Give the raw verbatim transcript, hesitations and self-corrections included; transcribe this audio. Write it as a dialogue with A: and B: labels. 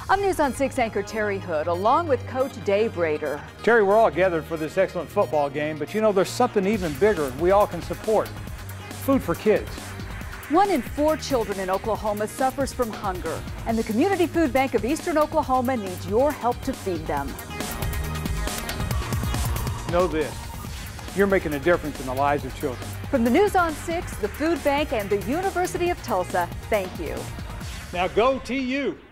A: I'm News on six anchor Terry Hood, along with Coach Dave Rader.
B: Terry, we're all gathered for this excellent football game, but you know there's something even bigger we all can support. Food for kids.
A: One in four children in Oklahoma suffers from hunger, and the Community Food Bank of Eastern Oklahoma needs your help to feed them.
B: Know this, you're making a difference in the lives of children.
A: From the News on six, the Food Bank, and the University of Tulsa, thank you.
B: Now go T U!